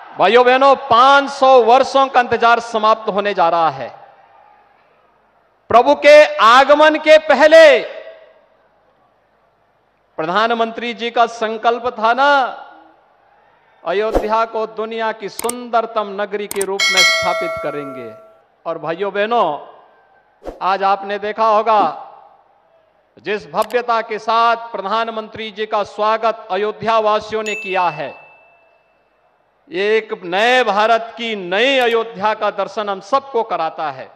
भाइयों बहनों, 500 वर्षों का इंतजार समाप्त होने जा रहा है। प्रभु के आगमन के पहले प्रधानमंत्री जी का संकल्प था ना, अयोध्या को दुनिया की सुंदरतम नगरी के रूप में स्थापित करेंगे। और भाइयों बहनों, आज आपने देखा होगा जिस भव्यता के साथ प्रधानमंत्री जी का स्वागत अयोध्या वासियों ने किया है, ये एक नए भारत की नई अयोध्या का दर्शन हम सबको कराता है।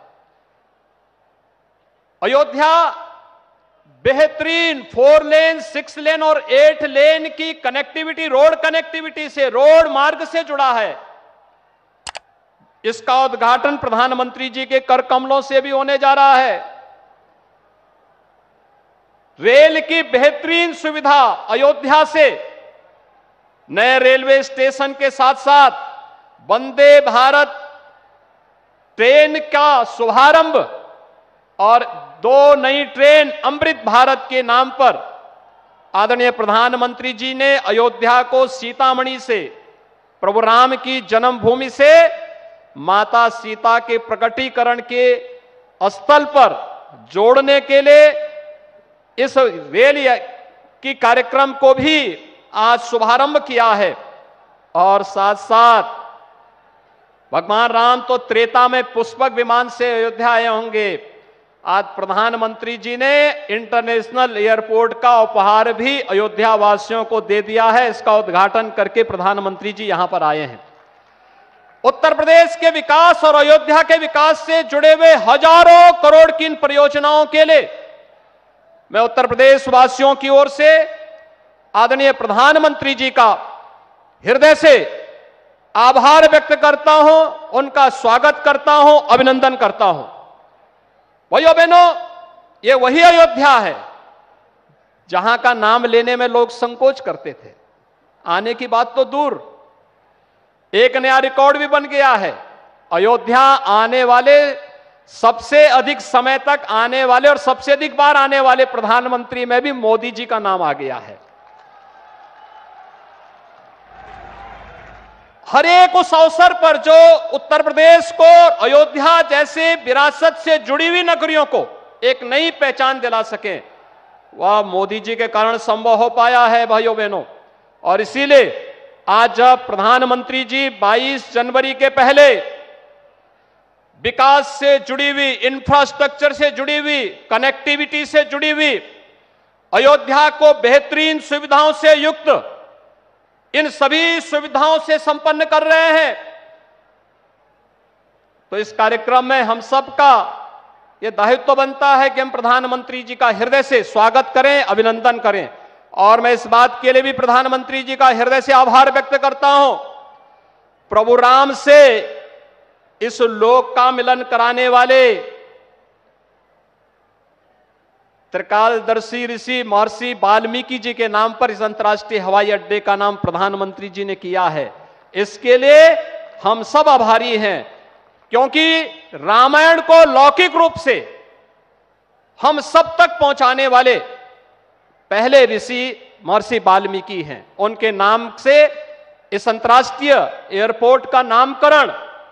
अयोध्या बेहतरीन 4 लेन, 6 लेन और 8 लेन की कनेक्टिविटी, रोड कनेक्टिविटी से, रोड मार्ग से जुड़ा है। इसका उद्घाटन प्रधानमंत्री जी के कर कमलों से भी होने जा रहा है। रेल की बेहतरीन सुविधा अयोध्या से, नए रेलवे स्टेशन के साथ साथ वंदे भारत ट्रेन का शुभारंभ और 2 नई ट्रेन अमृत भारत के नाम पर आदरणीय प्रधानमंत्री जी ने अयोध्या को सीतामढ़ी से, प्रभु राम की जन्मभूमि से माता सीता के प्रकटीकरण के स्थल पर जोड़ने के लिए इस रेल की कार्यक्रम को भी आज शुभारंभ किया है। और साथ साथ भगवान राम तो त्रेता में पुष्पक विमान से अयोध्या आए होंगे, आज प्रधानमंत्री जी ने इंटरनेशनल एयरपोर्ट का उपहार भी अयोध्या वासियों को दे दिया है। इसका उद्घाटन करके प्रधानमंत्री जी यहां पर आए हैं। उत्तर प्रदेश के विकास और अयोध्या के विकास से जुड़े हुए हजारों करोड़ की इन परियोजनाओं के लिए मैं उत्तर प्रदेश वासियों की ओर से आदरणीय प्रधानमंत्री जी का हृदय से आभार व्यक्त करता हूं, उनका स्वागत करता हूं, अभिनंदन करता हूं। भाइयों बहनों, ये वही अयोध्या है जहां का नाम लेने में लोग संकोच करते थे। आने की बात तो दूर, एक नया रिकॉर्ड भी बन गया है। अयोध्या आने वाले, सबसे अधिक समय तक आने वाले और सबसे अधिक बार आने वाले प्रधानमंत्री में भी मोदी जी का नाम आ गया है। हर एक उस अवसर पर जो उत्तर प्रदेश को अयोध्या जैसे विरासत से जुड़ी हुई नगरियों को एक नई पहचान दिला सके, वह मोदी जी के कारण संभव हो पाया है भाइयों बहनों। और इसीलिए आज जब प्रधानमंत्री जी 22 जनवरी के पहले विकास से जुड़ी हुई, इंफ्रास्ट्रक्चर से जुड़ी हुई, कनेक्टिविटी से जुड़ी हुई अयोध्या को बेहतरीन सुविधाओं से युक्त, इन सभी सुविधाओं से संपन्न कर रहे हैं, तो इस कार्यक्रम में हम सबका यह दायित्व बनता है कि हम प्रधानमंत्री जी का हृदय से स्वागत करें, अभिनंदन करें। और मैं इस बात के लिए भी प्रधानमंत्री जी का हृदय से आभार व्यक्त करता हूं। प्रभु राम से इस लोक का मिलन कराने वाले त्रिकालदर्शी ऋषि महर्षि वाल्मीकि जी के नाम पर इस अंतर्राष्ट्रीय हवाई अड्डे का नाम प्रधानमंत्री जी ने किया है। इसके लिए हम सब आभारी हैं, क्योंकि रामायण को लौकिक रूप से हम सब तक पहुंचाने वाले पहले ऋषि महर्षि वाल्मीकि हैं। उनके नाम से इस अंतर्राष्ट्रीय एयरपोर्ट का नामकरण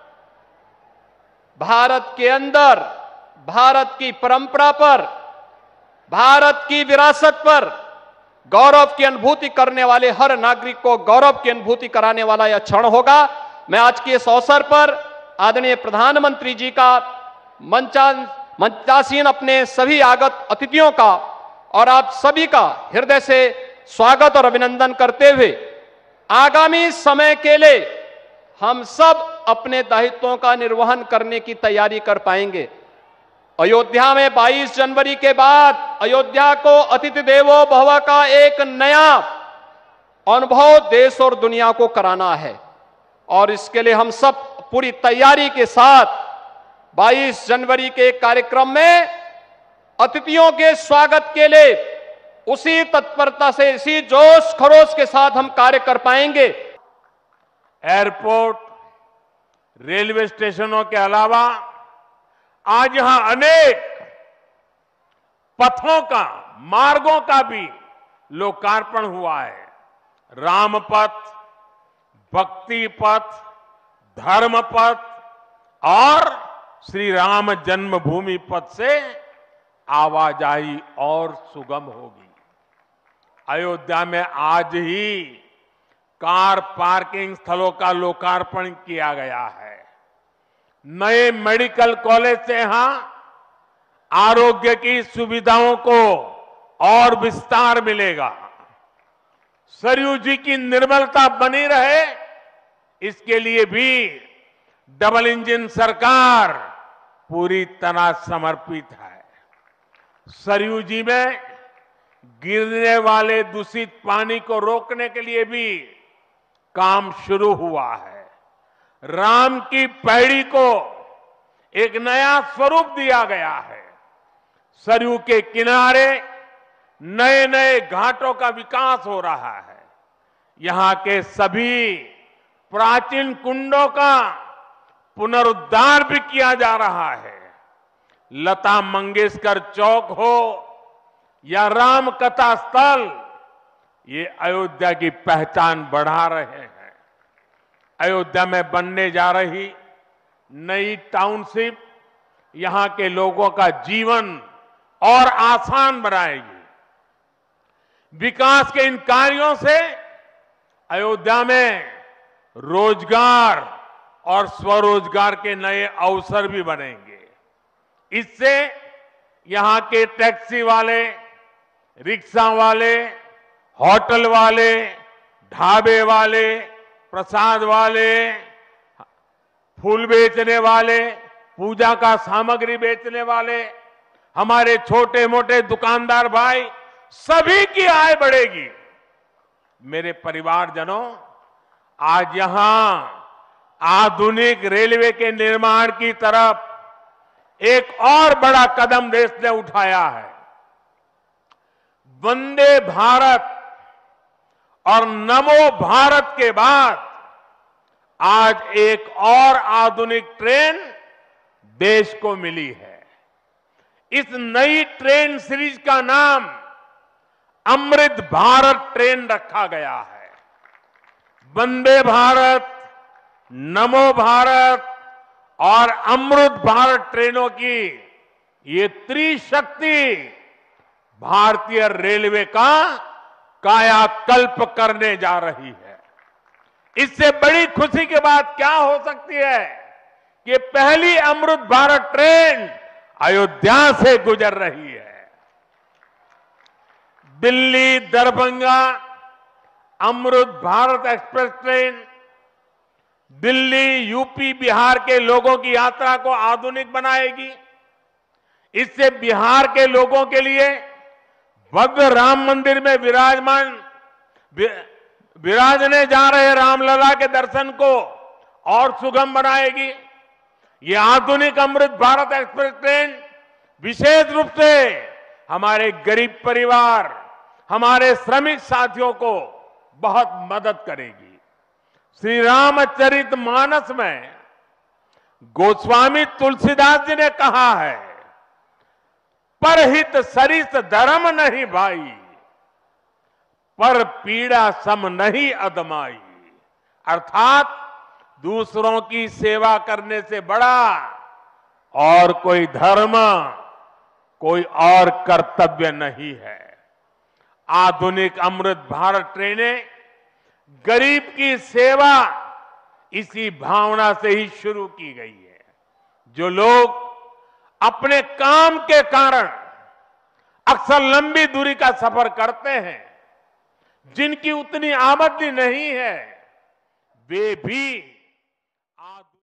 भारत के अंदर, भारत की परंपरा पर, भारत की विरासत पर गौरव की अनुभूति करने वाले हर नागरिक को गौरव की अनुभूति कराने वाला यह क्षण होगा। मैं आज के इस अवसर पर आदरणीय प्रधानमंत्री जी का, मंचासीन अपने सभी आगत अतिथियों का और आप सभी का हृदय से स्वागत और अभिनंदन करते हुए आगामी समय के लिए हम सब अपने दायित्वों का निर्वहन करने की तैयारी कर पाएंगे। अयोध्या में 22 जनवरी के बाद अयोध्या को अतिथि देवो भव का एक नया अनुभव देश और दुनिया को कराना है, और इसके लिए हम सब पूरी तैयारी के साथ 22 जनवरी के कार्यक्रम में अतिथियों के स्वागत के लिए उसी तत्परता से, इसी जोश खरोश के साथ हम कार्य कर पाएंगे। एयरपोर्ट, रेलवे स्टेशनों के अलावा आज यहां अनेक पथों का, मार्गों का भी लोकार्पण हुआ है। राम पथ, भक्ति पथ, धर्म पथ और श्री राम जन्मभूमि पथ से आवाजाही और सुगम होगी। अयोध्या में आज ही कार पार्किंग स्थलों का लोकार्पण किया गया है। नए मेडिकल कॉलेज से यहां आरोग्य की सुविधाओं को और विस्तार मिलेगा। सरयू जी की निर्मलता बनी रहे, इसके लिए भी डबल इंजन सरकार पूरी तरह समर्पित है। सरयू जी में गिरने वाले दूषित पानी को रोकने के लिए भी काम शुरू हुआ है। राम की पैड़ी को एक नया स्वरूप दिया गया है। सरयू के किनारे नए नए घाटों का विकास हो रहा है। यहां के सभी प्राचीन कुंडों का पुनरुद्धार भी किया जा रहा है। लता मंगेशकर चौक हो या राम कथा स्थल, ये अयोध्या की पहचान बढ़ा रहे हैं। अयोध्या में बनने जा रही नई टाउनशिप यहां के लोगों का जीवन और आसान बनाएगी। विकास के इन कार्यों से अयोध्या में रोजगार और स्वरोजगार के नए अवसर भी बनेंगे। इससे यहां के टैक्सी वाले, रिक्शा वाले, होटल वाले, ढाबे वाले, प्रसाद वाले, फूल बेचने वाले, पूजा का सामग्री बेचने वाले, हमारे छोटे मोटे दुकानदार भाई, सभी की आय बढ़ेगी। मेरे परिवारजनों, आज यहां आधुनिक रेलवे के निर्माण की तरफ एक और बड़ा कदम देश ने उठाया है। वंदे भारत और नमो भारत के बाद आज एक और आधुनिक ट्रेन देश को मिली है। इस नई ट्रेन सीरीज का नाम अमृत भारत ट्रेन रखा गया है। वंदे भारत, नमो भारत और अमृत भारत ट्रेनों की ये त्रिशक्ति भारतीय रेलवे का कायाकल्प करने जा रही है। इससे बड़ी खुशी की बात क्या हो सकती है कि पहली अमृत भारत ट्रेन अयोध्या से गुजर रही है। Delhi Darbhanga Amrit Bharat express train Delhi, UP, Bihar के लोगों की यात्रा को आधुनिक बनाएगी। इससे बिहार के लोगों के लिए भव्य राम मंदिर में विराजने जा रहे रामलला के दर्शन को और सुगम बनाएगी। ये आधुनिक अमृत भारत एक्सप्रेस ट्रेन विशेष रूप से हमारे गरीब परिवार, हमारे श्रमिक साथियों को बहुत मदद करेगी। श्री रामचरितमानस में गोस्वामी तुलसीदास जी ने कहा है, परहित सरिस धर्म नहीं भाई, पर पीड़ा सम नहीं अदमाई। अर्थात दूसरों की सेवा करने से बड़ा और कोई धर्म, कोई और कर्तव्य नहीं है। आधुनिक अमृत भारत ट्रेनें गरीब की सेवा इसी भावना से ही शुरू की गई है। जो लोग अपने काम के कारण अक्सर लंबी दूरी का सफर करते हैं, जिनकी उतनी आमदनी नहीं है, वे भी